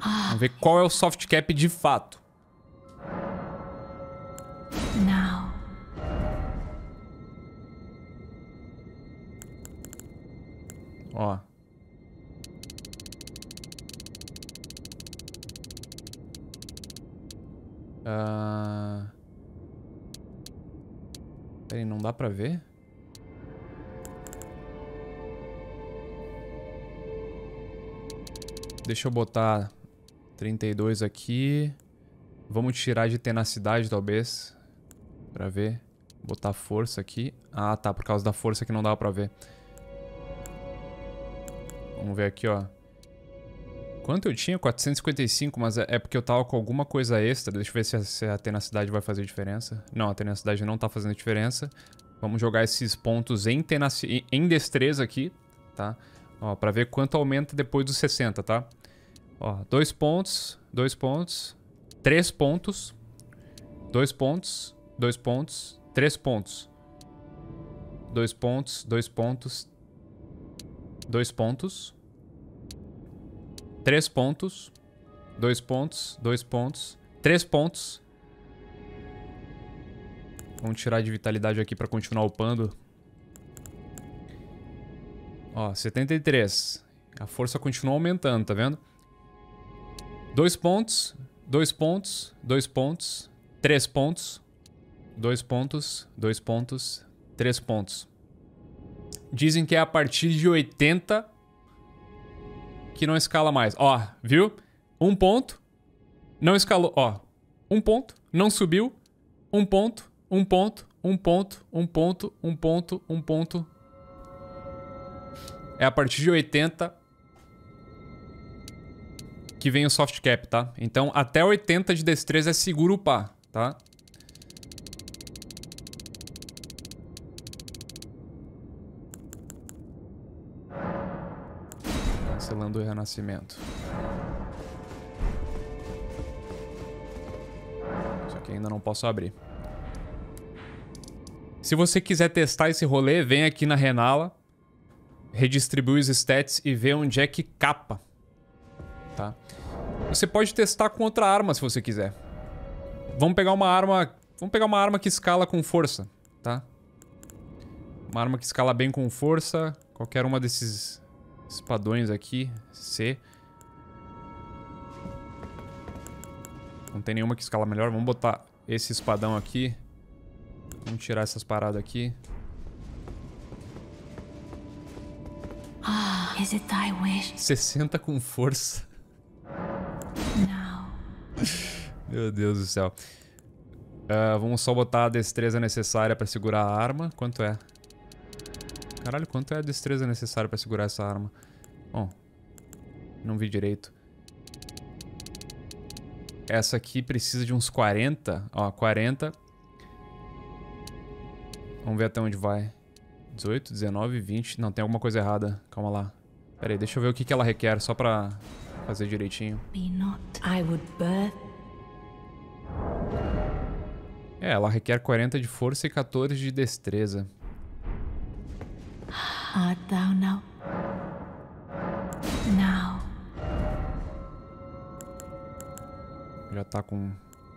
Vamos ver qual é o soft cap de fato. Now. Ó. Peraí, não dá pra ver? Deixa eu botar 32 aqui. Vamos tirar de tenacidade, talvez. Pra ver. Botar força aqui. Ah, tá. Por causa da força que não dava pra ver. Vamos ver aqui, ó. Quanto eu tinha? 455, mas é porque eu tava com alguma coisa extra. Deixa eu ver se a tenacidade vai fazer diferença. Não, a tenacidade não tá fazendo diferença. Vamos jogar esses pontos em destreza aqui, tá? Ó, pra ver quanto aumenta depois dos 60, tá? Ó, 2 pontos, 2 pontos, 3 pontos, 2 pontos, 2 pontos, 3 pontos. 2 pontos, 2 pontos, 2 pontos, 3 pontos, 2 pontos, 2 pontos, 3 pontos. Vamos tirar de vitalidade aqui pra continuar upando. Ó, 73. A força continua aumentando, tá vendo? 2 pontos, 2 pontos, 2 pontos, 3 pontos, 2 pontos, 2 pontos, 3 pontos. Dizem que é a partir de 80 que não escala mais. Ó, viu? 1 ponto, não escalou. Ó, 1 ponto, não subiu. 1 ponto, 1 ponto, 1 ponto, 1 ponto, 1 ponto, 1 ponto. É a partir de 80 que vem o soft cap, tá? Então, até 80 de destreza é seguro upar, tá? Cancelando o renascimento. Isso aqui ainda não posso abrir. Se você quiser testar esse rolê, vem aqui na Renala, redistribui os stats e vê onde é que capa, tá? Você pode testar com outra arma se você quiser. Vamos pegar uma arma que escala com força, tá? Uma arma que escala bem com força, qualquer uma desses espadões aqui, C. Não tem nenhuma que escala melhor, vamos botar esse espadão aqui. Vamos tirar essas paradas aqui. Is it thy wish? 60 com força. Now. Meu Deus do céu. Vamos só botar a destreza necessária pra segurar a arma. Quanto é? Caralho, quanto é a destreza necessária pra segurar essa arma? Bom, não vi direito. Essa aqui precisa de uns 40. Ó, 40. Vamos ver até onde vai. 18, 19, 20. Não, tem alguma coisa errada. Calma lá. Pera aí, deixa eu ver o que ela requer, só pra fazer direitinho. Be not. I would birth. É, ela requer 40 de força e 14 de destreza. Art thou now? Now. Já tá com...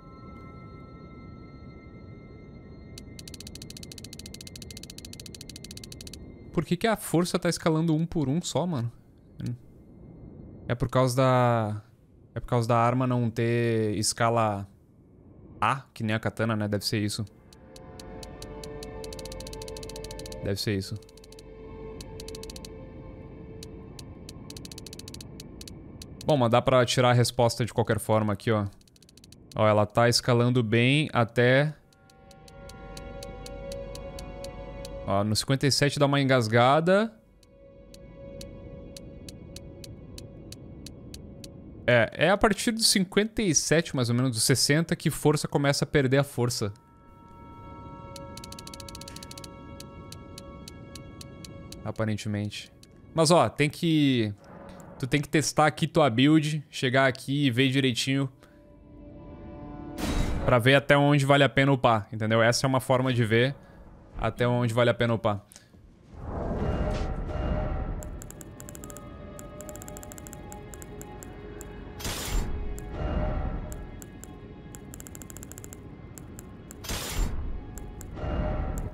Por que a força tá escalando 1 por 1 só, mano? É por causa da... É por causa da arma não ter escala A, que nem a katana, né? Deve ser isso. Deve ser isso. Bom, mas dá pra tirar a resposta de qualquer forma aqui, ó. Ó, ela tá escalando bem até... Ó, no 57 dá uma engasgada. É a partir dos 57, mais ou menos, dos 60, que força começa a perder a força. Aparentemente. Mas, ó, tem que... Tu tem que testar aqui tua build, chegar aqui e ver direitinho. Pra ver até onde vale a pena upar, entendeu? Essa é uma forma de ver até onde vale a pena upar.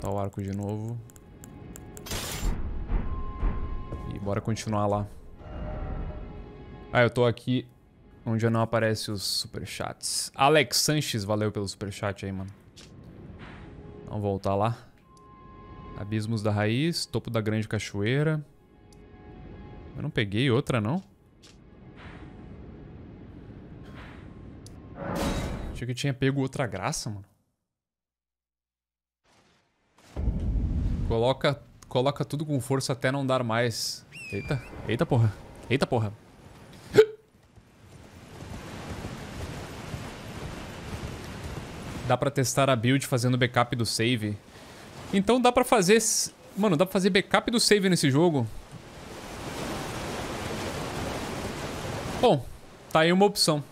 Botar o arco de novo. E bora continuar lá. Ah, eu tô aqui onde não aparece os superchats. Alex Sanches, valeu pelo superchat aí, mano. Vamos voltar lá. Abismos da Raiz, Topo da Grande Cachoeira. Eu não peguei outra, não? Achei que tinha pego outra graça, mano. Coloca tudo com força até não dar mais. Eita, eita porra. Eita porra. Dá pra testar a build fazendo backup do save. Então dá pra fazer... Mano, dá pra fazer backup do save nesse jogo. Bom, tá aí uma opção.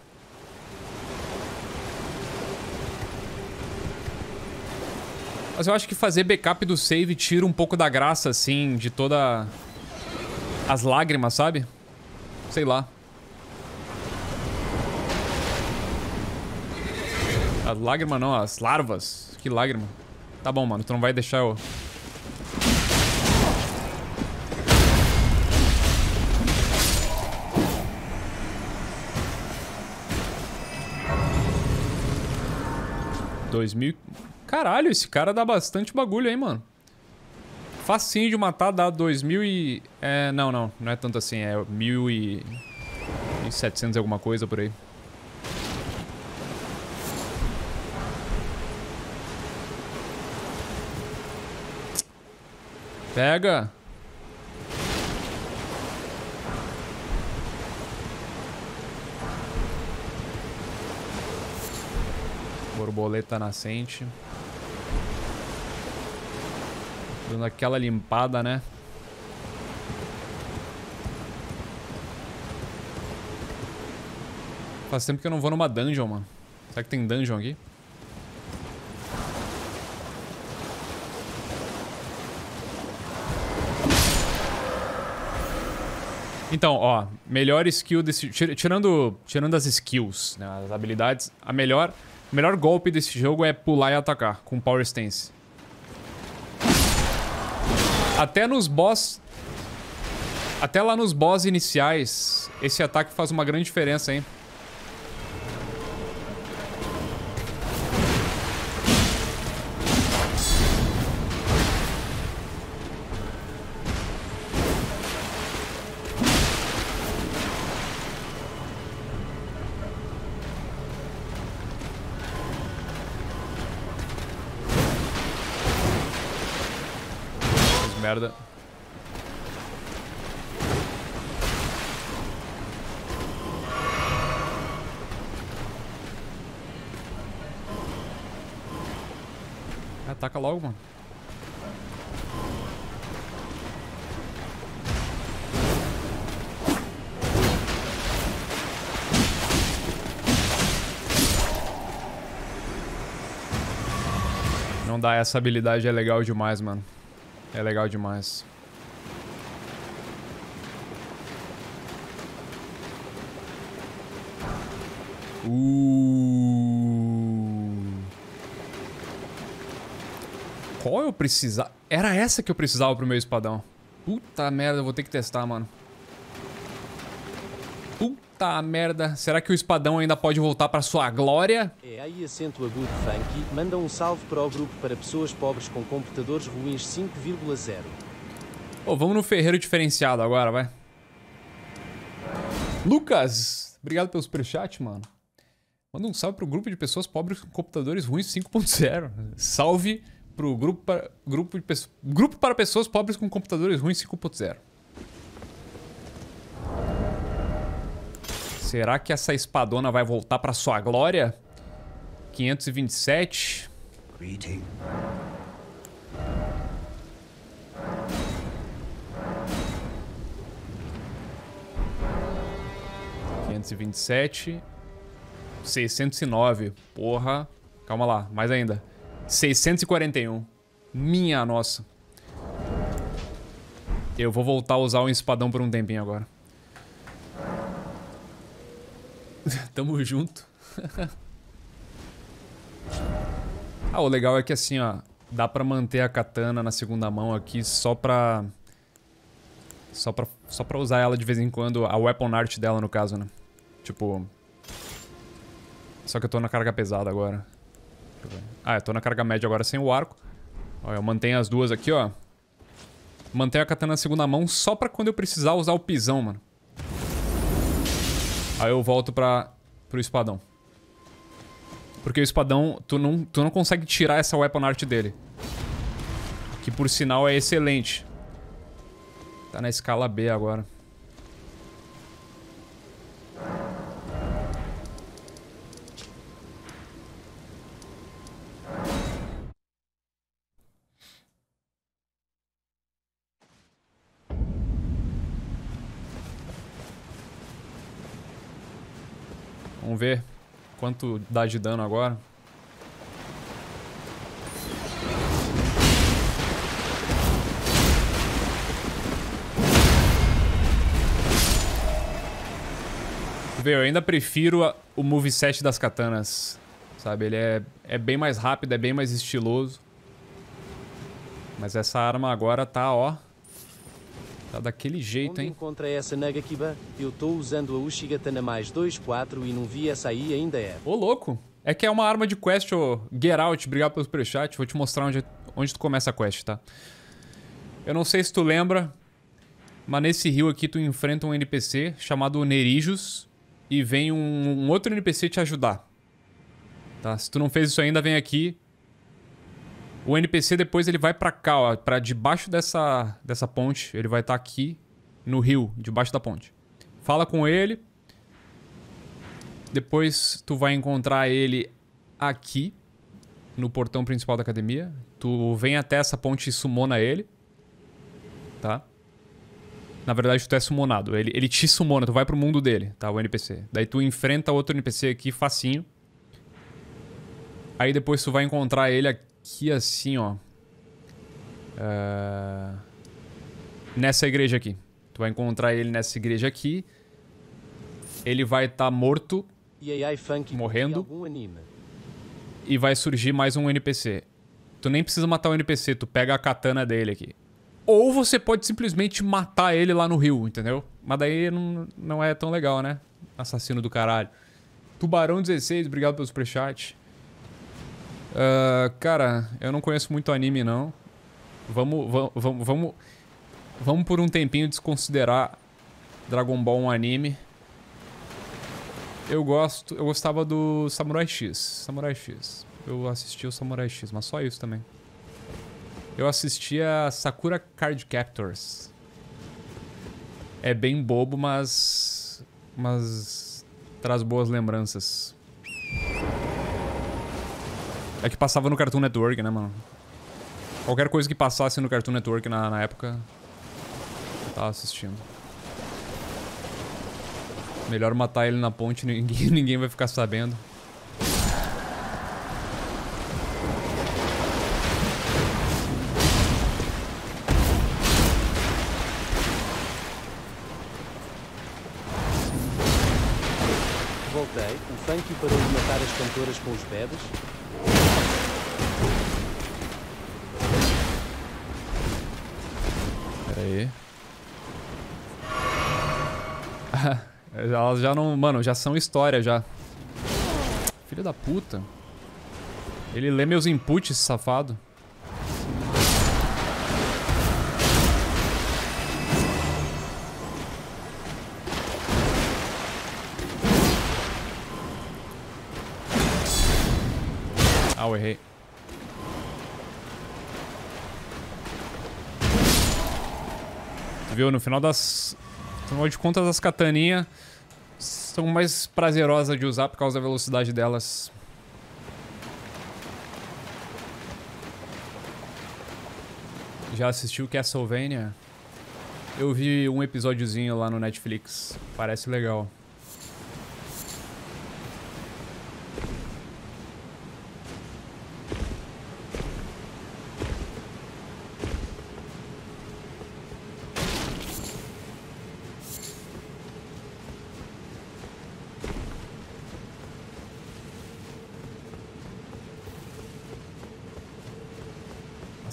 Mas eu acho que fazer backup do save tira um pouco da graça, assim, de toda... as lágrimas, sabe? Sei lá. As lágrimas não, as larvas. Que lágrima. Tá bom, mano, tu não vai deixar eu... Caralho, esse cara dá bastante bagulho aí, mano. Facinho de matar, dá 2000 e... não é tanto assim, é 1700 alguma coisa por aí. Pega! Borboleta nascente. Dando aquela limpada, né? Faz tempo que eu não vou numa dungeon, mano. Será que tem dungeon aqui? Então, ó, melhor skill desse... Tirando as skills, né, as habilidades, o melhor golpe desse jogo é pular e atacar com Power Stance. Até nos boss... Até lá nos boss iniciais, esse ataque faz uma grande diferença, hein? Merda. Ataca logo, mano. Não dá, essa habilidade é legal demais, mano. É legal demais. Qual eu precisava? Era essa que eu precisava pro meu espadão. Puta merda, eu vou ter que testar, mano. Puta merda. Será que o espadão ainda pode voltar pra sua glória? É aí acento agudo funky. Manda um salve para o grupo para pessoas pobres com computadores ruins 5,0. Pô, vamos no ferreiro diferenciado agora, vai. Lucas, obrigado pelo superchat, mano. Manda um salve pro grupo de pessoas pobres com computadores ruins 5.0. Salve pro grupo para pessoas pobres com computadores ruins 5.0. Será que essa espadona vai voltar pra sua glória? 527. Greeting. 527. 609. Porra. Calma lá, mais ainda. 641. Minha nossa. Eu vou voltar a usar o espadão por um tempinho agora. Tamo junto. Ah, o legal é que assim, ó, Dá pra manter a katana na segunda mão aqui só pra usar ela de vez em quando, a weapon art dela no caso, né? Tipo... Só que eu tô na carga pesada agora. Ah, eu tô na carga média agora sem o arco. Ó, eu mantenho as duas aqui, ó. Mantenho a katana na segunda mão só pra quando eu precisar usar o pisão, mano. Aí eu volto pro espadão. Porque o espadão, tu não consegue tirar essa weapon art dele. Que por sinal é excelente. Tá na escala B agora. Vamos ver quanto dá de dano agora. Vê, eu ainda prefiro o moveset das katanas. Sabe, ele é bem mais rápido, é bem mais estiloso. Mas essa arma agora tá, ó... Tá daquele jeito, Onde hein? encontra essa Nagakiba? Eu tô usando a Ushigatana mais 2.4 e não vi essa aí ainda é. Ô, louco! É que é uma arma de quest, ô. Get Out, obrigado pelo superchat. Vou te mostrar onde tu começa a quest, tá? Eu não sei se tu lembra, mas nesse rio aqui tu enfrenta um NPC chamado Nerijus e vem um outro NPC te ajudar. Tá? Se tu não fez isso ainda, vem aqui. O NPC depois ele vai pra cá, ó, pra debaixo dessa ponte. Ele vai estar aqui no rio, debaixo da ponte. Fala com ele. Depois tu vai encontrar ele aqui, no portão principal da academia. Tu vem até essa ponte e summona ele. Tá? Na verdade tu é summonado. Ele te summona, tu vai pro mundo dele, tá? O NPC. Daí tu enfrenta outro NPC aqui, facinho. Aí depois tu vai encontrar ele aqui assim, ó. Nessa igreja aqui. Tu vai encontrar ele nessa igreja aqui. Ele vai estar morto, morrendo. Algum anime. E vai surgir mais um NPC. Tu nem precisa matar o NPC, tu pega a katana dele aqui. Ou você pode simplesmente matar ele lá no rio, entendeu? Mas daí não é tão legal, né? Assassino do caralho. Tubarão 16, obrigado pelo superchat. Cara, eu não conheço muito anime, não. Vamos por um tempinho desconsiderar Dragon Ball um anime. Eu gostava do Samurai X. Samurai X. Eu assisti o Samurai X, mas só isso também. Eu assistia Sakura Card Captors. É bem bobo, mas traz boas lembranças. É que passava no Cartoon Network, né, mano? Qualquer coisa que passasse no Cartoon Network na época, eu tava assistindo. Melhor matar ele na ponte, ninguém vai ficar sabendo. Voltei. O Funky parou de matar as cantoras com os bebés. Pera aí. Elas já não... Mano, já são história, já. Filho da puta. Ele lê meus inputs, esse safado. Ah, eu errei. Tu viu? No final de contas, as kataninhas são mais prazerosas de usar por causa da velocidade delas. Já assistiu Castlevania? Eu vi um episódiozinho lá no Netflix. Parece legal.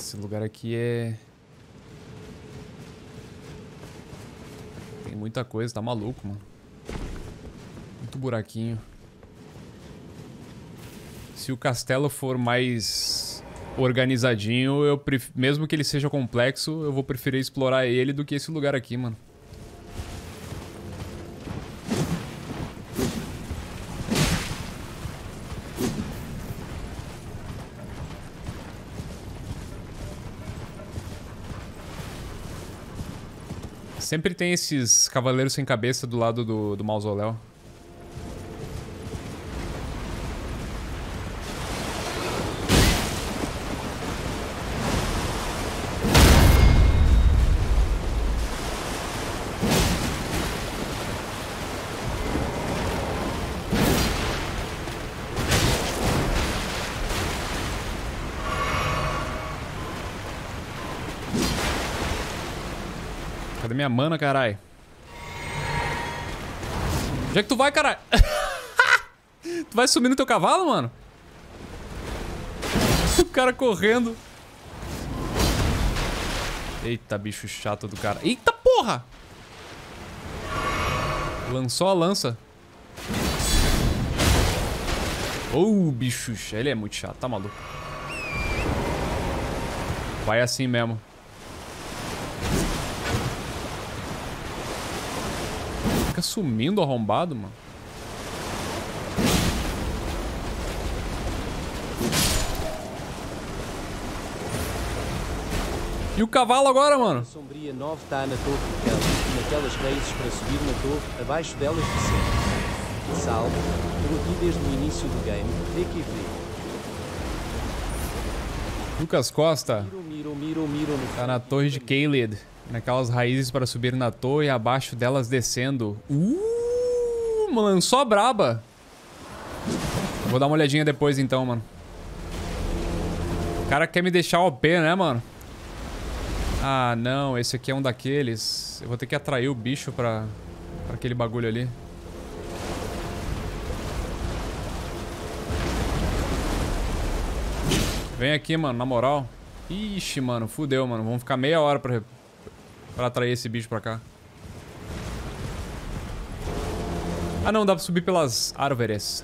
Esse lugar aqui é... Tem muita coisa, tá maluco, mano. Muito buraquinho. Se o castelo for mais organizadinho, mesmo que ele seja complexo, eu vou preferir explorar ele do que esse lugar aqui, mano. Sempre tem esses cavaleiros sem cabeça do lado do mausoléu. Cadê minha mana, carai? Onde é que tu vai, carai? Tu vai sumir no teu cavalo, mano? O cara correndo. Eita, bicho chato do cara. Eita, porra! Lançou a lança. Bicho, ele é muito chato, tá maluco. Vai assim mesmo. Fica sumindo arrombado, mano. E o cavalo agora, mano? A sombria 9 está na torre de Kelly e naquelas raízes para subir na torre, abaixo delas descer. Salve, prometi desde o início do game, TQV. Lucas Costa. Miro. Tá na torre de Caelid. Naquelas raízes para subir na torre e abaixo delas descendo. Lançou a braba. Vou dar uma olhadinha depois então, mano. O cara quer me deixar OP, né, mano? Ah, não. Esse aqui é um daqueles. Eu vou ter que atrair o bicho pra aquele bagulho ali. Vem aqui, mano, na moral. Ixi, mano, fudeu, mano. Vamos ficar meia hora pra atrair esse bicho pra cá. Ah, não, dá pra subir pelas árvores.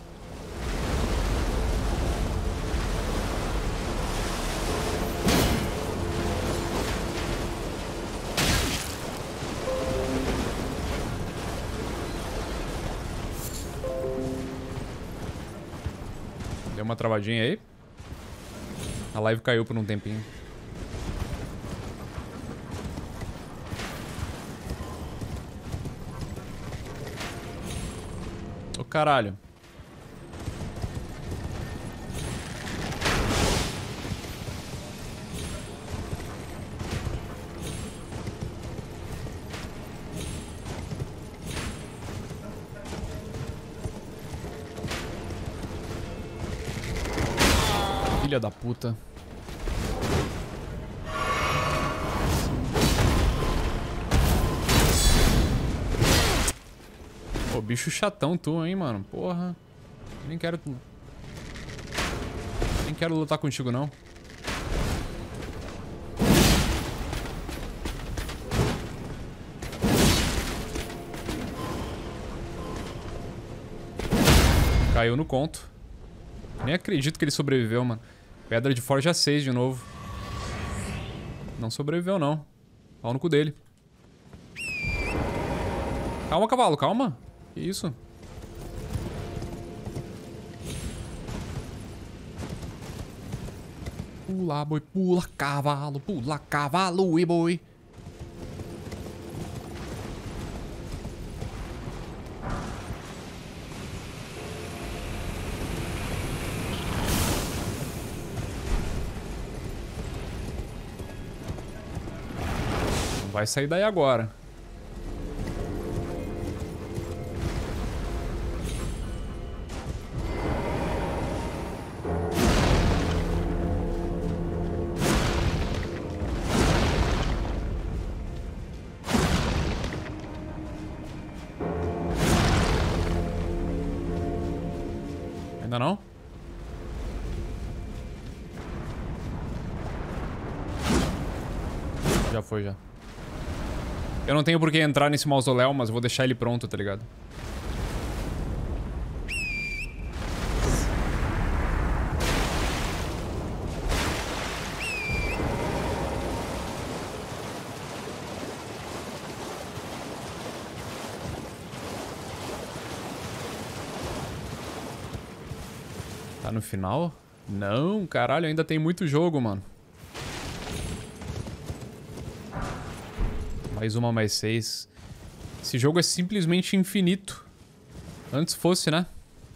Deu uma travadinha aí. A live caiu por um tempinho. Ô, caralho. Filha da puta. Pô, bicho chatão tu, hein, mano. Porra. Nem quero lutar contigo, não. Caiu no conto. Nem acredito que ele sobreviveu, mano. Pedra de Forja 6 de novo. Não sobreviveu, não. Pau no cu dele. Calma, cavalo, calma. Que isso? Pula, boi, pula, cavalo e boi. Vai sair daí agora. Ainda não? Já foi, já. Eu não tenho por que entrar nesse mausoléu, mas eu vou deixar ele pronto, tá ligado? Tá no final? Não, caralho, ainda tem muito jogo, mano. Mais uma, mais 6. Esse jogo é simplesmente infinito. Antes fosse, né?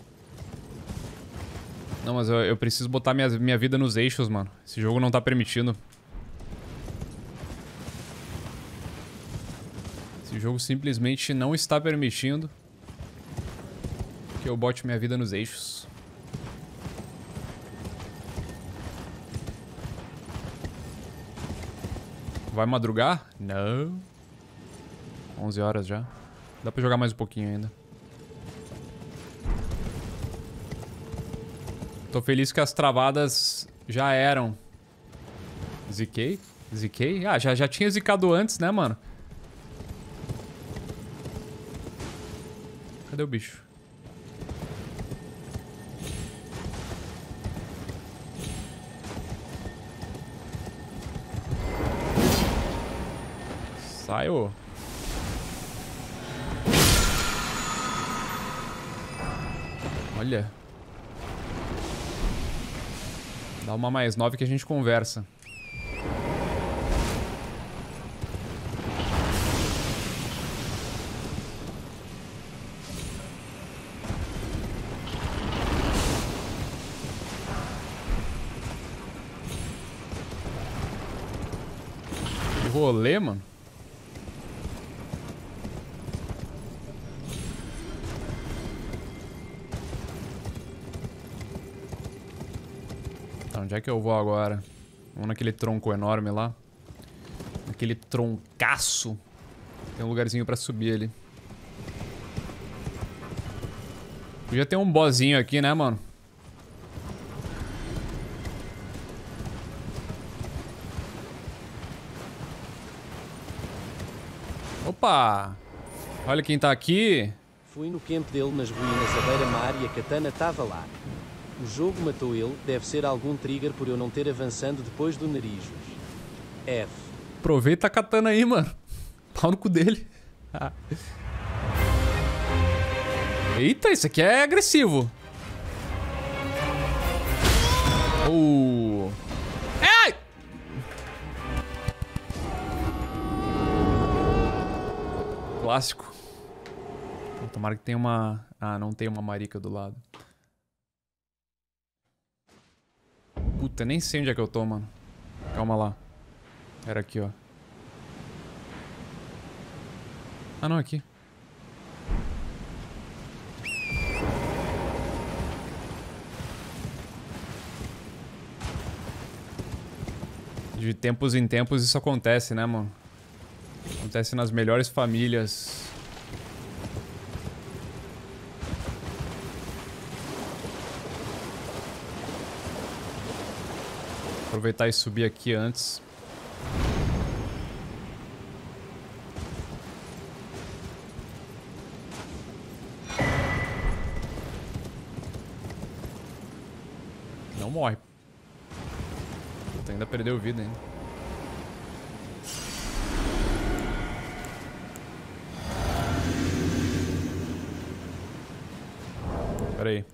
Não, mas eu preciso botar minha vida nos eixos, mano. Esse jogo não tá permitindo. Esse jogo simplesmente não está permitindo que eu bote minha vida nos eixos. Vai madrugar? Não. 11 horas já. Dá pra jogar mais um pouquinho ainda. Tô feliz que as travadas já eram. Ziquei? Ziquei? Ah, já tinha zicado antes, né, mano? Cadê o bicho? Saiu. Olha. Dá uma mais 9 que a gente conversa. Que rolê, mano. Onde é que eu vou agora? Vamos naquele tronco enorme lá. Naquele troncaço. Tem um lugarzinho pra subir ali. Podia ter um bossinho aqui, né, mano? Opa! Olha quem tá aqui. Fui no campo dele nas ruínas à beira-mar e a katana estava lá. O jogo matou ele, deve ser algum trigger por eu não ter avançando depois do Narijos. F. Aproveita a katana aí, mano. Pau no cu dele. Eita, isso aqui é agressivo. Ai! Clássico. Tomara que tenha uma... Ah, não tem uma marica do lado. Puta, nem sei onde é que eu tô, mano. Calma lá. Era aqui, ó. Ah, não, aqui. De tempos em tempos isso acontece, né, mano? Acontece nas melhores famílias. Aproveitar e subir aqui antes. Não morre. Puta, ainda perdeu vida ainda. Pera aí.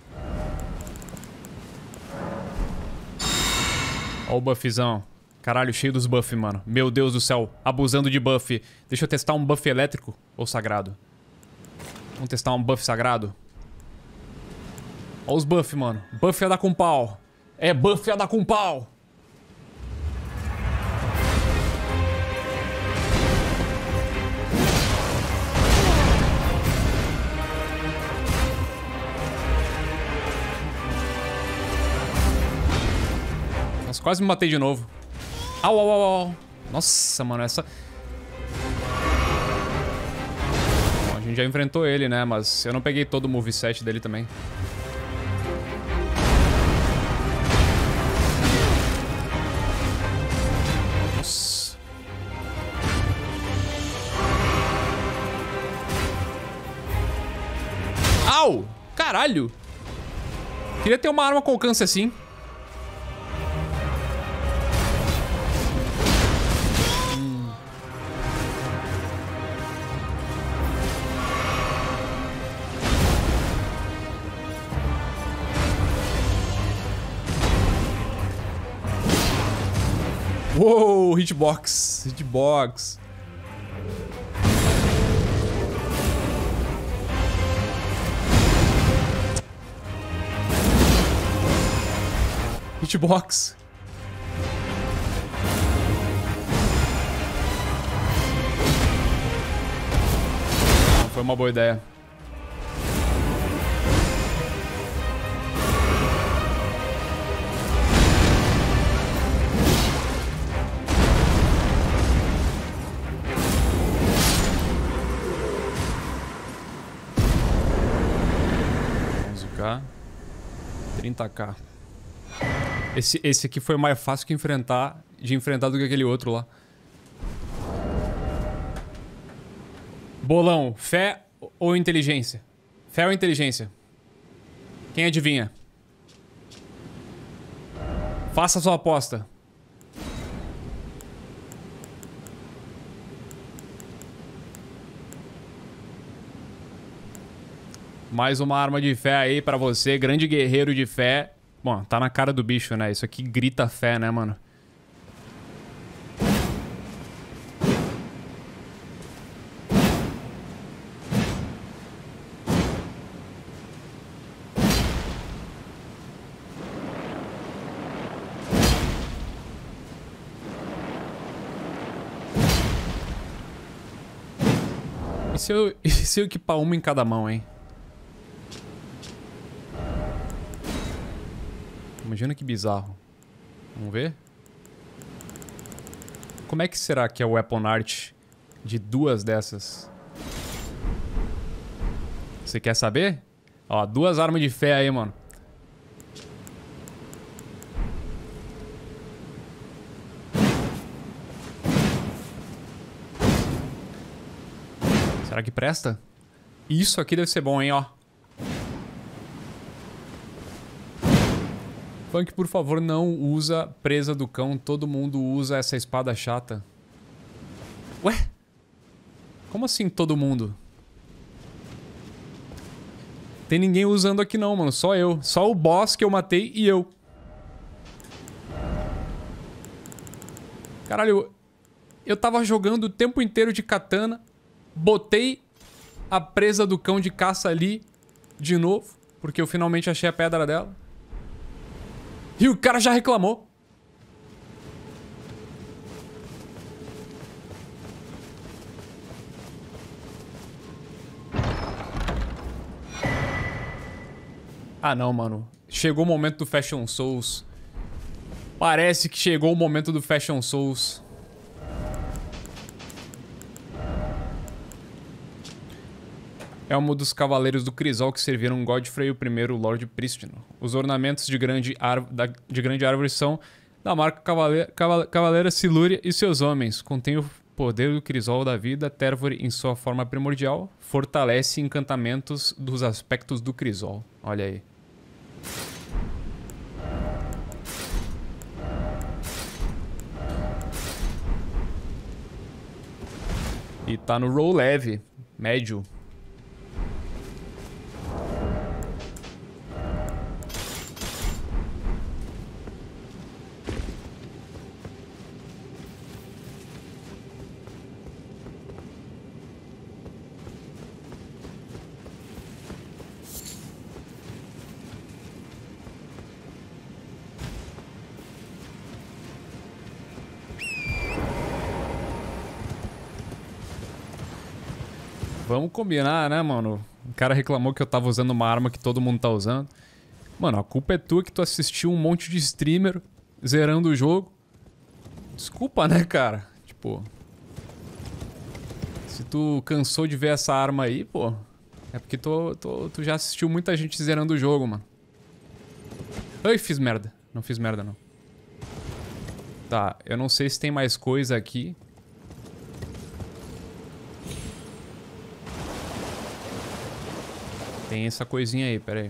Ó o buffzão. Caralho, cheio dos buffs, mano. Meu Deus do céu. Abusando de buff. Deixa eu testar um buff elétrico ou sagrado. Vamos testar um buff sagrado. Ó os buffs, mano. Buff é dar com pau. É, buff é dar com pau. Nossa, quase me matei de novo. Au, au, au, au. Nossa, mano, essa... Bom, a gente já enfrentou ele, né? Mas eu não peguei todo o moveset dele também. Nossa. Uau! Caralho! Queria ter uma arma com alcance assim. Uou, hitbox, hitbox. Hitbox. Não foi uma boa ideia. K, 30k. Esse aqui foi mais fácil de enfrentar do que aquele outro lá. Bolão, fé ou inteligência? Fé ou inteligência? Quem adivinha? Faça sua aposta. Mais uma arma de fé aí pra você, grande guerreiro de fé. Bom, tá na cara do bicho, né? Isso aqui grita fé, né, mano? E se eu equipar uma em cada mão, hein? Imagina que bizarro. Vamos ver? Como é que será que é o weapon art de duas dessas? Você quer saber? Ó, duas armas de fé aí, mano. Será que presta? Isso aqui deve ser bom, hein, ó. Funk, por favor, não usa presa do cão. Todo mundo usa essa espada chata. Ué? Como assim todo mundo? Tem ninguém usando aqui não, mano. Só eu. Só o boss que eu matei e eu. Caralho, eu tava jogando o tempo inteiro de katana. Botei a presa do cão de caça ali de novo. Porque eu finalmente achei a pedra dela. E o cara já reclamou. Ah, não, mano. Chegou o momento do Fashion Souls. Parece que chegou o momento do Fashion Souls. É um dos cavaleiros do Crisol que serviram Godfrey I, o Lord Prístino. Os ornamentos de grande árvore são da marca Cavaleira Silúria e seus homens. Contém o poder do Crisol da vida. Tervor, em sua forma primordial, fortalece encantamentos dos aspectos do Crisol. Olha aí. E tá no roll leve, médio. Vamos combinar, né, mano? O cara reclamou que eu tava usando uma arma que todo mundo tá usando. Mano, a culpa é tua que tu assistiu um monte de streamer zerando o jogo. Desculpa, né, cara? Tipo... Se tu cansou de ver essa arma aí, pô... É porque tu já assistiu muita gente zerando o jogo, mano. Ai, fiz merda. Não fiz merda, não. Tá, eu não sei se tem mais coisa aqui. Tem essa coisinha aí, pera aí.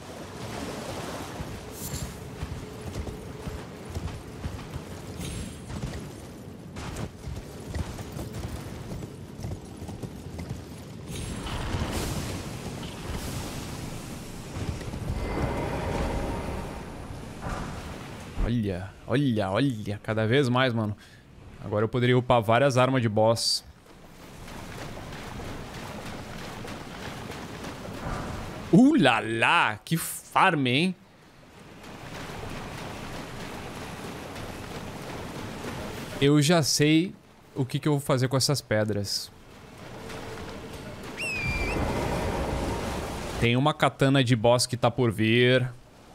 Olha, olha, olha. Cada vez mais, mano. Agora eu poderia upar várias armas de boss. Lá, que farm, hein? Eu já sei o que eu vou fazer com essas pedras. Tem uma katana de boss que tá por vir.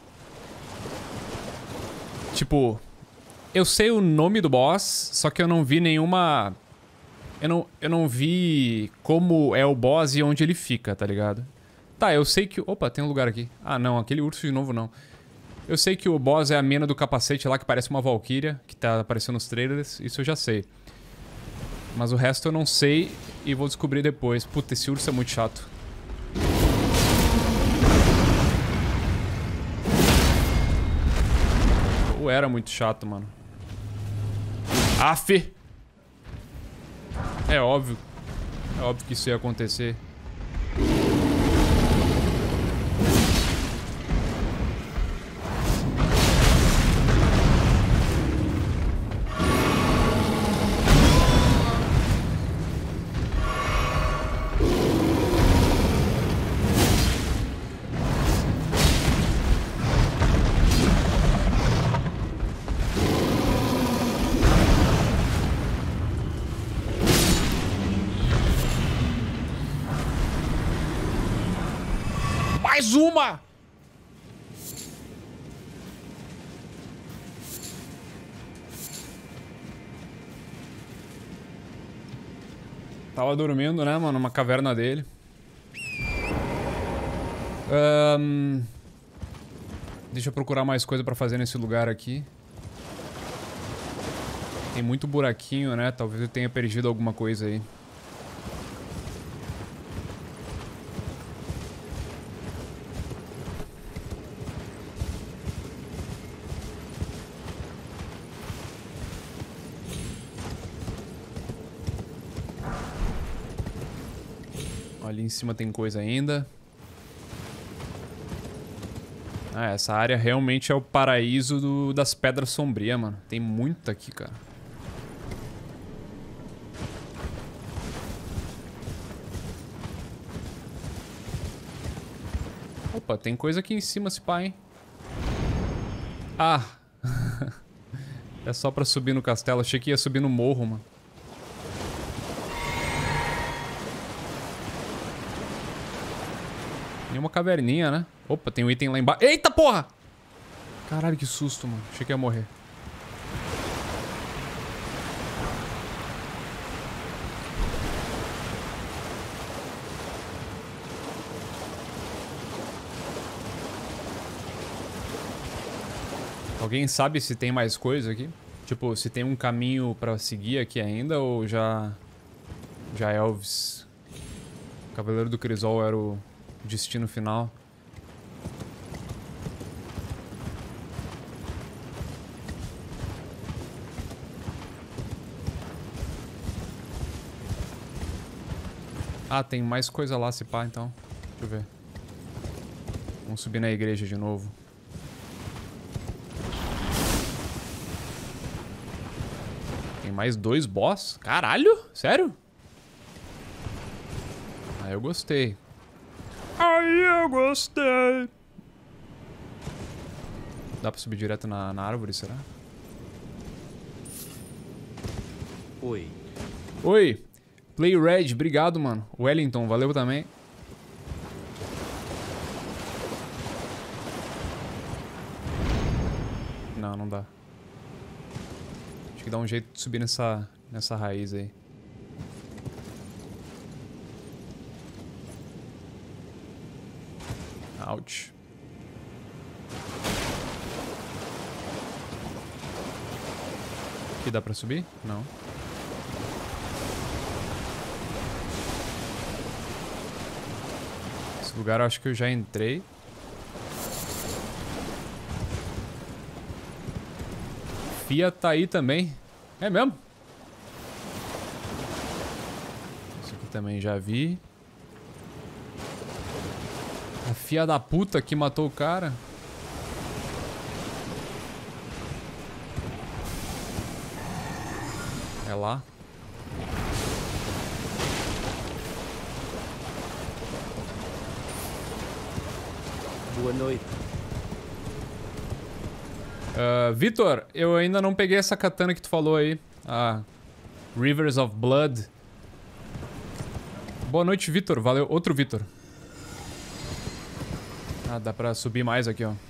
Tipo, eu sei o nome do boss, só que eu não vi nenhuma... Eu não vi como é o boss e onde ele fica, tá ligado? Tá, eu sei que... Opa, tem um lugar aqui. Ah, não, aquele urso de novo não. Eu sei que o boss é a mina do capacete lá, que parece uma valquíria, que tá aparecendo nos trailers. Isso eu já sei. Mas o resto eu não sei e vou descobrir depois. Puta, esse urso é muito chato. Ou era muito chato, mano. Aff! É óbvio. É óbvio que isso ia acontecer. Mais uma! Tava dormindo, né, mano? Uma caverna dele. Deixa eu procurar mais coisa pra fazer nesse lugar aqui. Tem muito buraquinho, né? Talvez eu tenha perdido alguma coisa aí. Ali em cima tem coisa ainda. Ah, essa área realmente é o paraíso das Pedras Sombrias, mano. Tem muito aqui, cara. Opa, tem coisa aqui em cima, esse pá, hein? Ah! É só pra subir no castelo. Achei que ia subir no morro, mano. Tem uma caverninha, né? Opa, tem um item lá embaixo. Eita, porra! Caralho, que susto, mano. Achei que ia morrer. Alguém sabe se tem mais coisa aqui? Tipo, se tem um caminho pra seguir aqui ainda ou já é Elvis? O Cavaleiro do Crisol era o destino final. Ah, tem mais coisa lá, se pá, então. Deixa eu ver. Vamos subir na igreja de novo. Tem mais 2 boss? Caralho? Sério? Ah, eu gostei. Ai, eu gostei. Dá pra subir direto na árvore, será? Oi. Oi. Play Red, obrigado, mano. Wellington, valeu também. Não, não dá. Acho que dá um jeito de subir nessa raiz aí. Ouch. Aqui dá pra subir? Não. Esse lugar eu acho que eu já entrei. Fia tá aí também. É mesmo? Isso aqui também já vi. A filha da puta que matou o cara. É lá. Boa noite. Vitor, eu ainda não peguei essa katana que tu falou aí. A Rivers of Blood. Boa noite, Vitor. Valeu. Outro Vitor. Ah, dá pra subir mais aqui, ó.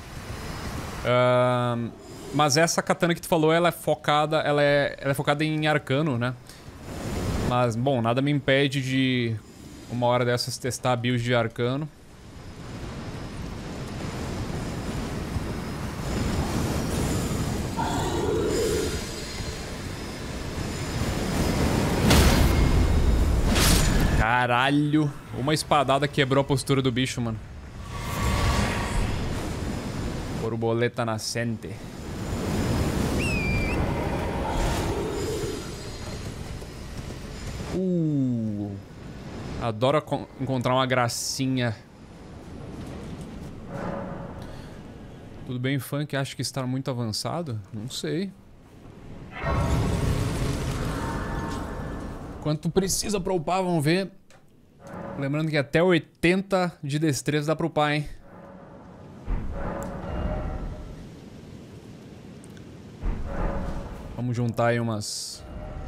Mas essa katana que tu falou, ela é focada... Ela é focada em arcano, né? Mas, bom, nada me impede de... Uma hora dessas testar a build de arcano. Caralho. Uma espadada quebrou a postura do bicho, mano. Borboleta nascente. Adoro encontrar uma gracinha. Tudo bem, funk? Acho que está muito avançado? Não sei. Quanto precisa pra upar, vamos ver. Lembrando que até 80 de destreza dá pra upar, hein? Vamos juntar aí umas...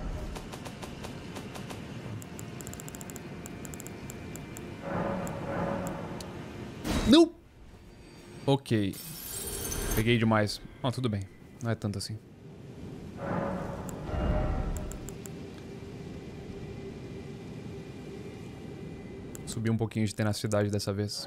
Não! Ok. Peguei demais. Ah, tudo bem. Não é tanto assim. Subi um pouquinho de tenacidade dessa vez.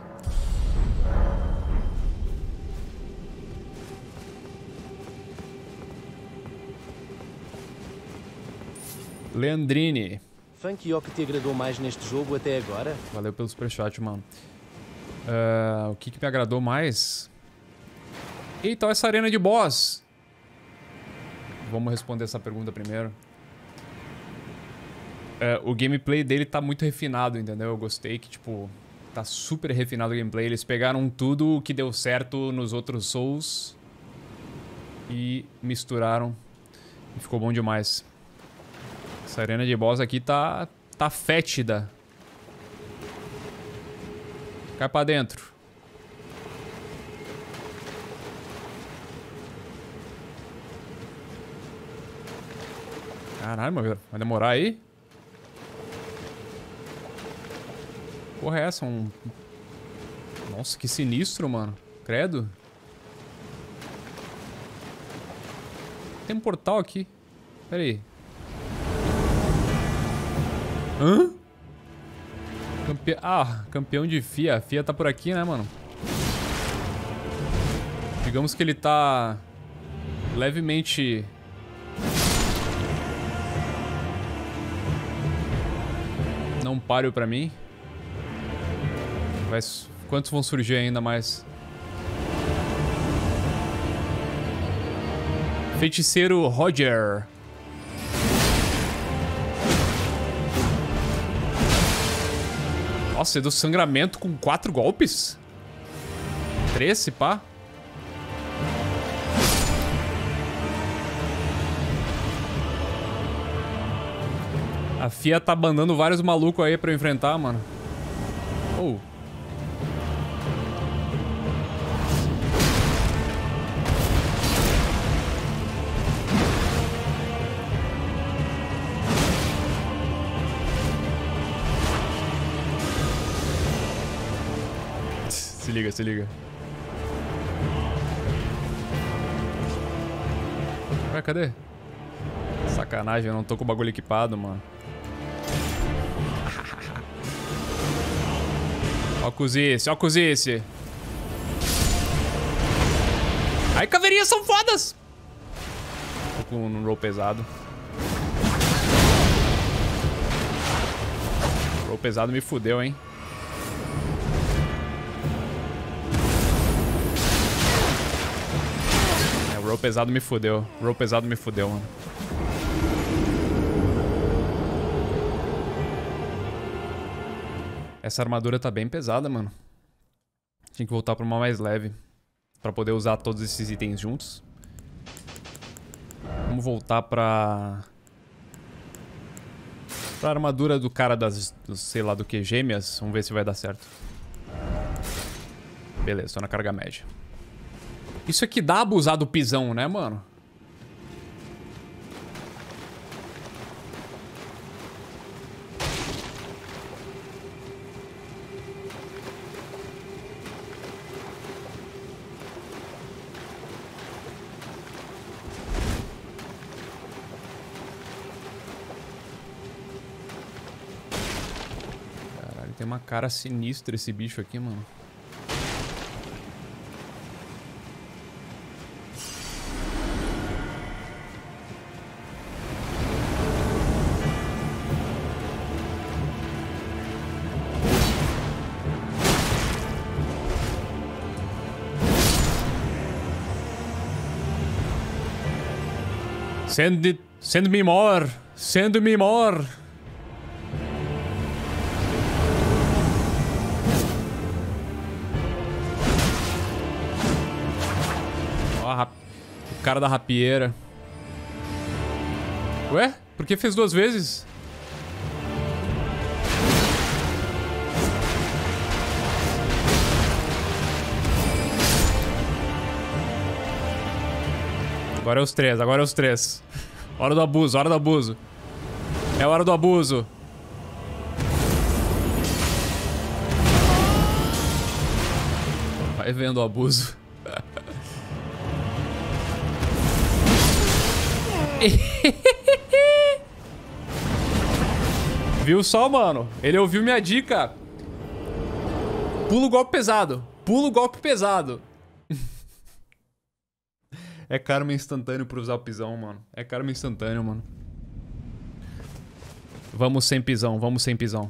Leandrini. Funk, e o que te agradou mais neste jogo até agora? Valeu pelo superchat, mano. O que me agradou mais? Eita, essa arena de boss. Vamos responder essa pergunta primeiro. O gameplay dele tá muito refinado, entendeu? Eu gostei que, tipo, tá super refinado o gameplay. Eles pegaram tudo o que deu certo nos outros Souls e misturaram. E ficou bom demais. Essa arena de boss aqui tá fétida. Cai pra dentro. Caralho, meu, vai demorar aí? Porra é essa? Nossa, que sinistro, mano. Credo. Tem um portal aqui. Pera aí. Hã? Campeão de Fia. A Fia tá por aqui, né, mano? Digamos que ele tá... levemente... não páreo pra mim. Mas quantos vão surgir ainda mais? Feiticeiro Roger. Nossa, é do sangramento com 4 golpes? 3, se pá? A Fia tá bandando vários malucos aí pra eu enfrentar, mano. Oh. Se liga, se liga. Ué, cadê? Sacanagem, eu não tô com o bagulho equipado, mano. Ó a cozice, ó a cozice. Ai, caveirinhas são fodas! Tô com um roll pesado. O roll pesado me fudeu, hein? Roll pesado me fudeu. Roll pesado me fudeu, mano. Essa armadura tá bem pesada, mano. Tinha que voltar pra uma mais leve. Pra poder usar todos esses itens juntos. Vamos voltar pra armadura do cara sei lá do que, gêmeas. Vamos ver se vai dar certo. Beleza, tô na carga média. Isso aqui dá abusar do pisão, né, mano? Caralho, tem uma cara sinistra esse bicho aqui, mano. Send me more. Send me more. Ó, o cara da rapieira. Ué? Por que fez 2 vezes? Agora é os 3, agora é os 3. Hora do abuso, hora do abuso. É hora do abuso. Vai vendo o abuso. Viu só, mano? Ele ouviu minha dica. Pula o golpe pesado. Pula o golpe pesado. É karma instantâneo pra usar o pisão, mano. É karma instantâneo, mano. Vamos sem pisão, vamos sem pisão.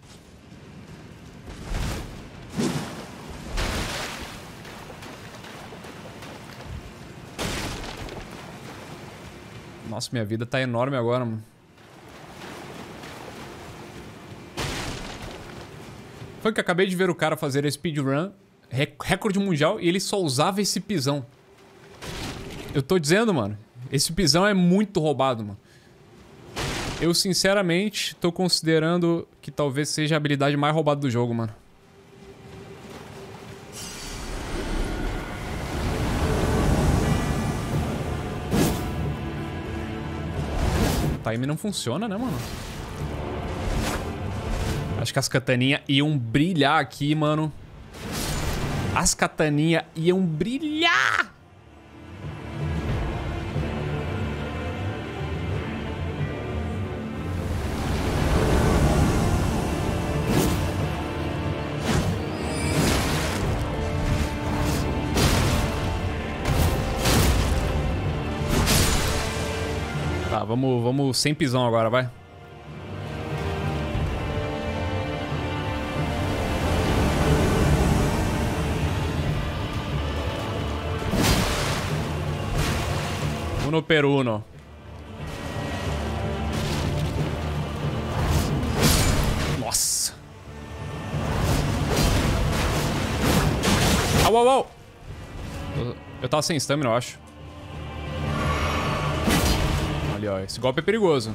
Nossa, minha vida tá enorme agora, mano. Foi que eu acabei de ver o cara fazer a speedrun, recorde mundial, e ele só usava esse pisão. Eu tô dizendo, mano, esse pisão é muito roubado, mano. Eu, sinceramente, tô considerando que talvez seja a habilidade mais roubada do jogo, mano. O time não funciona, né, mano? Acho que as kataninhas iam brilhar aqui, mano. As kataninhas iam brilhar! Tá, vamos sem pisão agora, vai. Uno per uno. Nossa. Au, au, au. Eu tava sem stamina, eu acho. Ali, ó. Esse golpe é perigoso.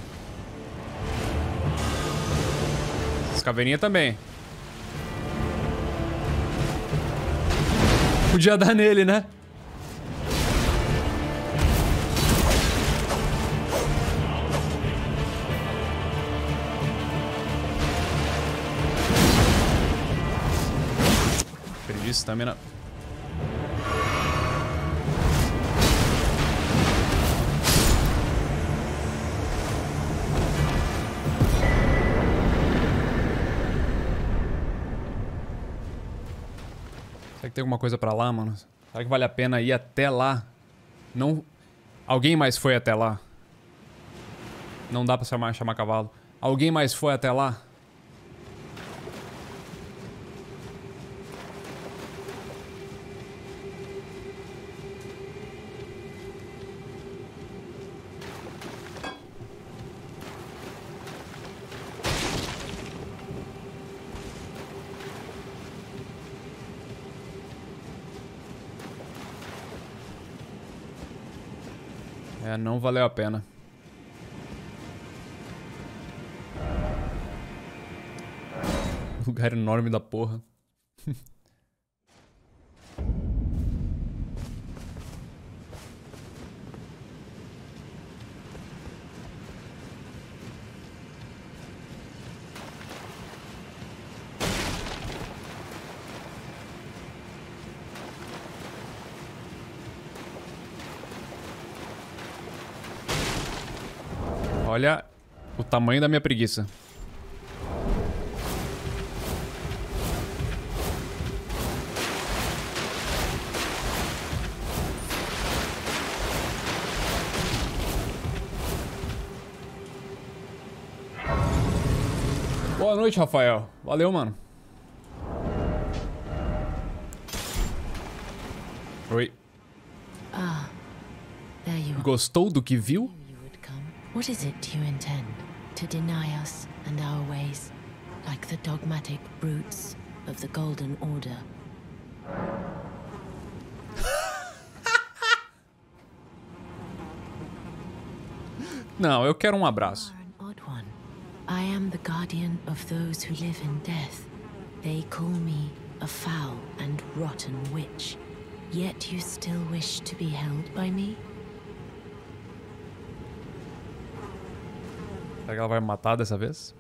Essa caveirinha também. Podia dar nele, né? Perdi stamina. Será que tem alguma coisa pra lá, mano? Será que vale a pena ir até lá? Não... Alguém mais foi até lá? Não dá pra chamar cavalo. Alguém mais foi até lá? É, não valeu a pena. Lugar enorme da porra. Olha o tamanho da minha preguiça. Boa noite, Rafael. Valeu, mano. Oi. Ah, there you are. Gostou do que viu? You would come. What is it you intend? To deny us and our ways, like the dogmatic brutes of the Golden Order. Não, eu quero um abraço. You are an odd one. I am the guardian of those who live in death. They call me a foul and rotten witch. Yet you still wish to be held by me? Será que ela vai me matar dessa vez?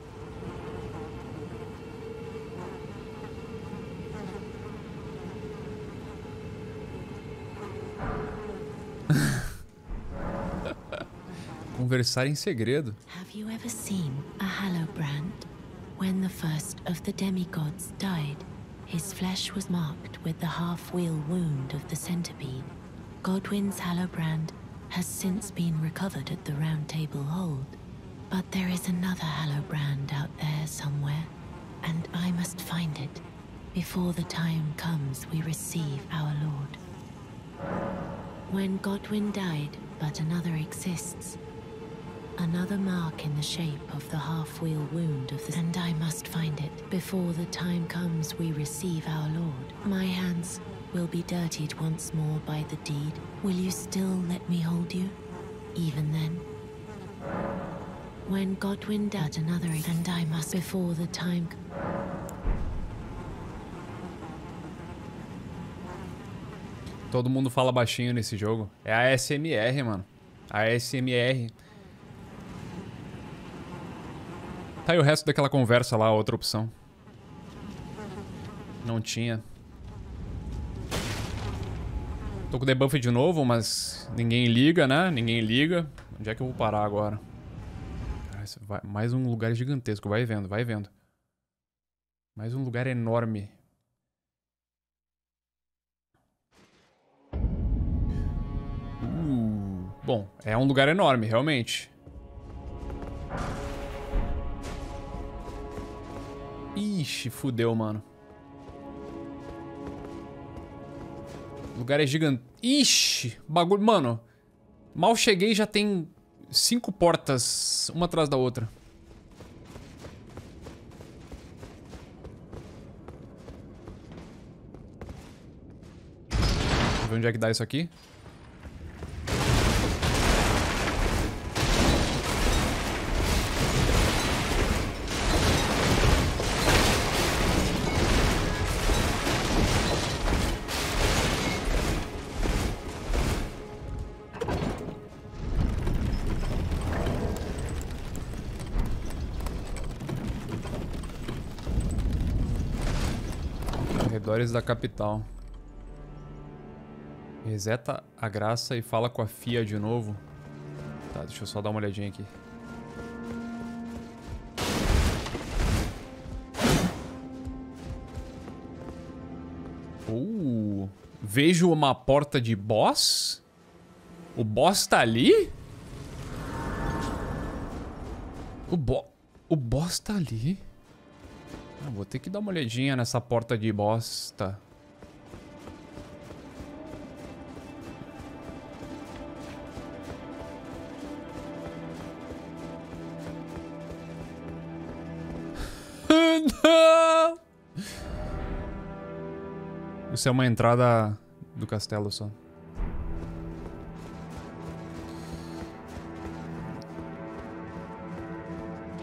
Conversar em segredo. Have you ever seen a Hallowbrand? When the first of the demigods died, his flesh was marked with the half-wheel wound of the centipede. Godwyn's Hallowbrand has since been recovered at the Round Table Hold. But there is another Hallowbrand out there somewhere, and I must find it before the time comes we receive our Lord. When Godwyn died, but another exists. Another mark in the shape of the half-wheel wound of the... And I must find it before the time comes we receive our Lord. My hands will be dirtied once more by the deed. Will you still let me hold you? Even then? When Godwyn died, another... And I must before the time... Todo mundo fala baixinho nesse jogo. É a ASMR, mano. A ASMR. Tá aí o resto daquela conversa lá, outra opção. Não tinha. Tô com debuff de novo, mas ninguém liga, né? Ninguém liga. Onde é que eu vou parar agora? Mais um lugar gigantesco. Vai vendo, vai vendo. Mais um lugar enorme. Bom, é um lugar enorme, realmente. Ixi, fudeu, mano. O lugar é gigante. Ixi, bagulho. Mano, mal cheguei e já tem 5 portas, uma atrás da outra. Deixa eu ver onde é que dá isso aqui. Corredores da capital. Reseta a graça e fala com a Fia de novo. Tá, deixa eu só dar uma olhadinha aqui. Vejo uma porta de boss? O boss tá ali? O boss tá ali? Ah, vou ter que dar uma olhadinha nessa porta de bosta. Não! Isso é uma entrada do castelo só.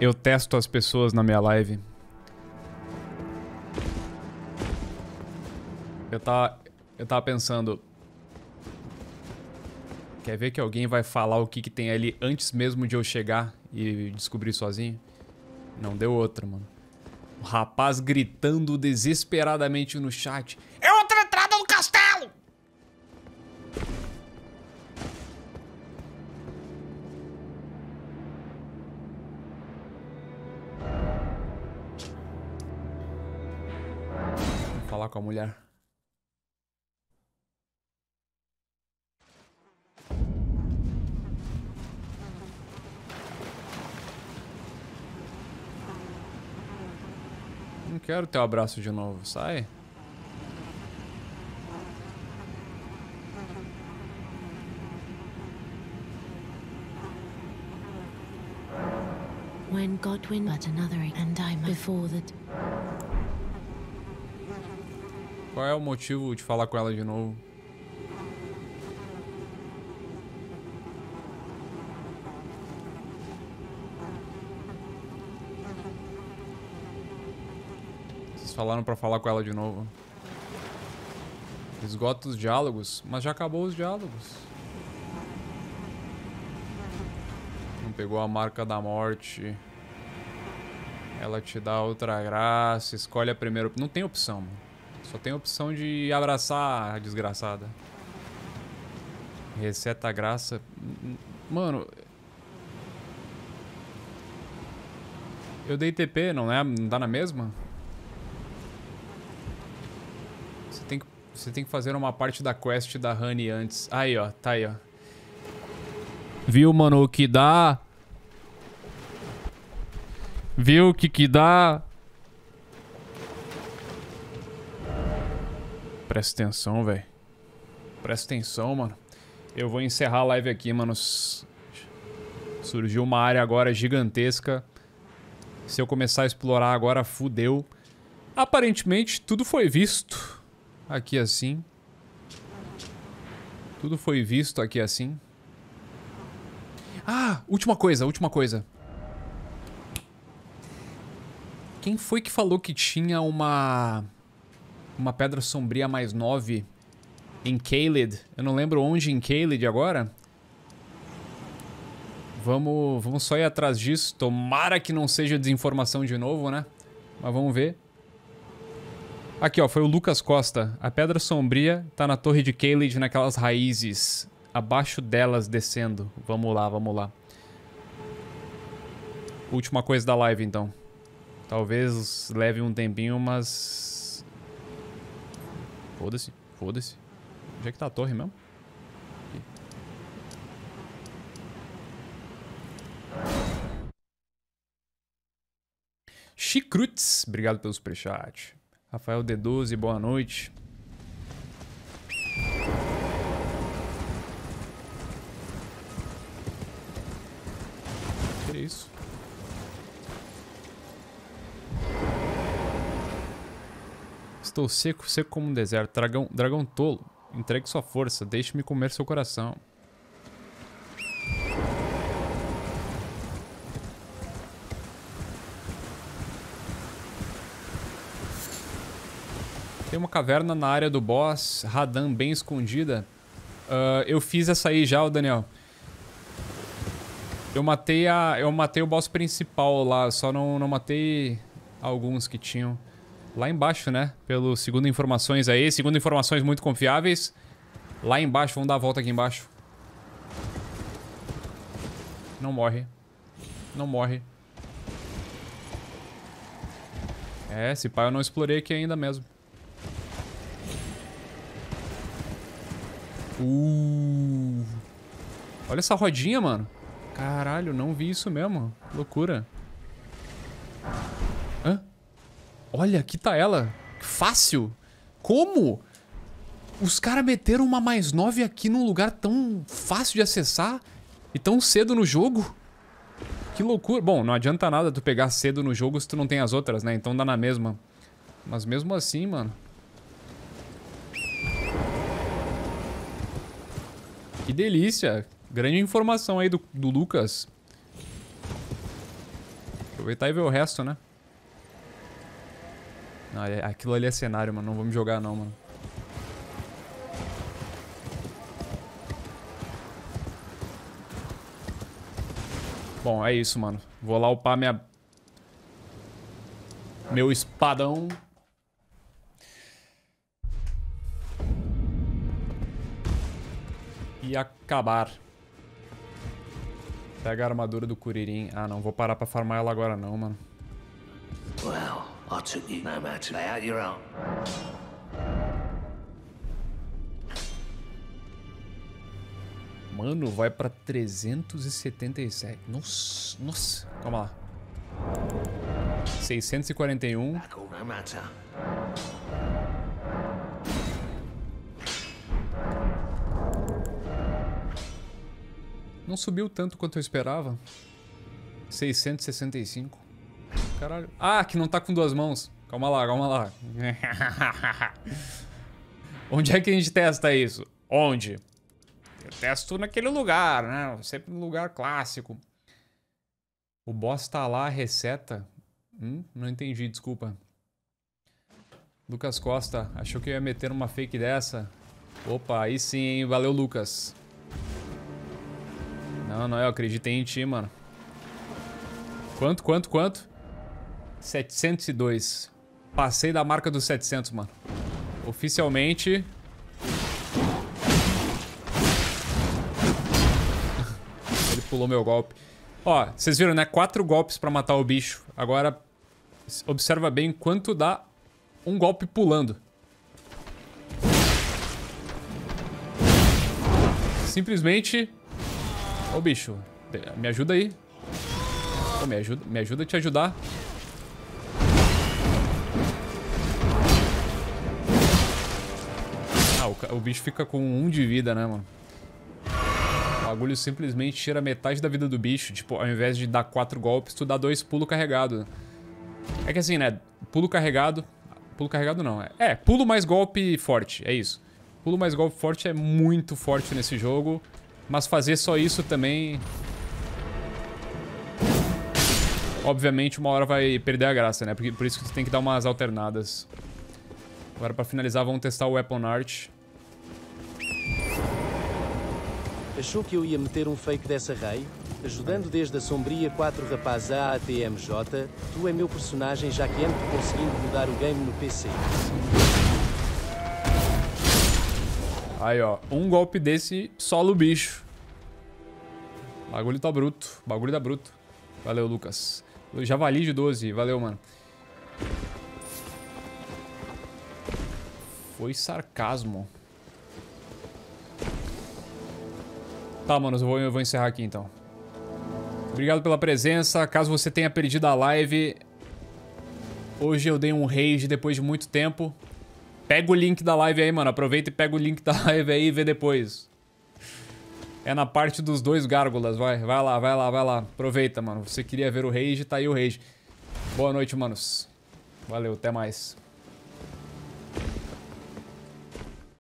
eu testo as pessoas na minha live. Eu tava pensando... Quer ver que alguém vai falar o que tem ali antes mesmo de eu chegar e descobrir sozinho? Não deu outra, mano. O rapaz gritando desesperadamente no chat. É outra entrada no castelo! Vou falar com a mulher. Não quero teu abraço de novo, sai. When Godwyn but another and I before that. Qual é o motivo de falar com ela de novo? Vocês falaram pra falar com ela de novo. Esgota os diálogos, mas já acabou os diálogos. Não pegou a marca da morte. Ela te dá outra graça, escolhe a primeira. Não tem opção, mano. Só tem a opção de abraçar a desgraçada. Reseta a graça. Mano. Eu dei TP, não é? Não dá na mesma? Você tem que fazer uma parte da quest da Honey antes. Aí, ó. Tá aí, ó. Viu, mano, o que dá? Viu o que dá? Presta atenção, velho. Presta atenção, mano. Eu vou encerrar a live aqui, mano. Surgiu uma área agora gigantesca. Se eu começar a explorar agora, fudeu. Aparentemente, tudo foi visto aqui assim. Tudo foi visto aqui assim. Ah, última coisa, última coisa. Quem foi que falou que tinha uma pedra sombria mais 9 em Caelid? Eu não lembro onde em Caelid agora. Vamos só ir atrás disso. Tomara que não seja desinformação de novo, né? Mas vamos ver. Aqui, ó, foi o Lucas Costa. A pedra sombria tá na torre de Caelid, naquelas raízes. Abaixo delas, descendo. Vamos lá, vamos lá. Última coisa da live, então. Talvez leve um tempinho, mas... Foda-se, foda-se. Onde é que tá a torre mesmo? Aqui. Chicrutes, obrigado pelo superchat. Rafael D12, boa noite. Que isso? Estou seco, seco como um deserto. Dragão tolo, entregue sua força, deixe-me comer seu coração. Tem uma caverna na área do boss, Radan bem escondida. Eu fiz essa aí já, Daniel. Eu matei o boss principal lá, só não matei alguns que tinham. Lá embaixo, né? Pelo segundo informações aí, segundo informações muito confiáveis. Lá embaixo, vamos dar a volta aqui embaixo. Não morre. Não morre. É, esse pai eu não explorei aqui ainda mesmo. Olha essa rodinha, mano. Caralho, não vi isso mesmo. Loucura. Hã? Olha, aqui tá ela. Fácil. Como? Os caras meteram uma mais 9 aqui num lugar tão fácil de acessar e tão cedo no jogo. Que loucura. Bom, não adianta nada tu pegar cedo no jogo se tu não tem as outras, né? Então dá na mesma. Mas mesmo assim, mano. Que delícia. Grande informação aí do Lucas. Aproveitar e ver o resto, né? Não, aquilo ali é cenário, mano. Não vou me jogar, não, mano. Bom, é isso, mano. Vou lá upar meu espadão. E acabar. Pega a armadura do Kuririn. Ah, não. Vou parar pra farmar ela agora não, mano. Well, I took you no matter. Lay out your own. Mano, vai pra 377. Nossa, nossa. Calma lá. 641. Back all no matter. Não subiu tanto quanto eu esperava. 665. Caralho. Ah, que não tá com duas mãos. Calma lá, calma lá. Onde é que a gente testa isso? Onde? Eu testo naquele lugar, né? Sempre no lugar clássico. O boss tá lá, reseta. Não entendi, desculpa. Lucas Costa, achou que eu ia meter uma fake dessa? Opa, aí sim, hein? Valeu, Lucas. Não, eu acreditei em ti, mano. Quanto? 702. Passei da marca dos 700, mano. Oficialmente... Ele pulou meu golpe. Ó, vocês viram, né? 4 golpes pra matar o bicho. Agora, observa bem quanto dá um golpe pulando. Simplesmente... Ô, bicho, me ajuda aí. Pô, me ajuda a te ajudar. Ah, o bicho fica com 1 de vida, né, mano? O bagulho simplesmente tira metade da vida do bicho. Tipo, ao invés de dar 4 golpes, tu dá 2 pulos carregados. É que assim, né? Pulo carregado... Pulo carregado não. Pulo mais golpe forte. É isso. Pulo mais golpe forte é muito forte nesse jogo. Mas fazer só isso também... Obviamente, uma hora vai perder a graça, né? Por isso que tu tem que dar umas alternadas. Agora, pra finalizar, vamos testar o Weapon Art. Achou que eu ia meter um fake dessa rei? Ajudando desde a sombria 4 rapaz A até MJ, tu é meu personagem já que ando conseguindo mudar o game no PC. Aí, ó. Um golpe desse, solo o bicho. Bagulho tá bruto. Bagulho tá bruto. Valeu, Lucas. Javali de 12. Valeu, mano. Foi sarcasmo. Tá, manos. Eu vou encerrar aqui, então. Obrigado pela presença. Caso você tenha perdido a live... Hoje eu dei um rage depois de muito tempo. Pega o link da live aí, mano. Aproveita e pega o link da live aí e vê depois. É na parte dos 2 gárgulas, vai lá. Aproveita, mano. Você queria ver o rage, tá aí o rage. Boa noite, manos. Valeu, até mais.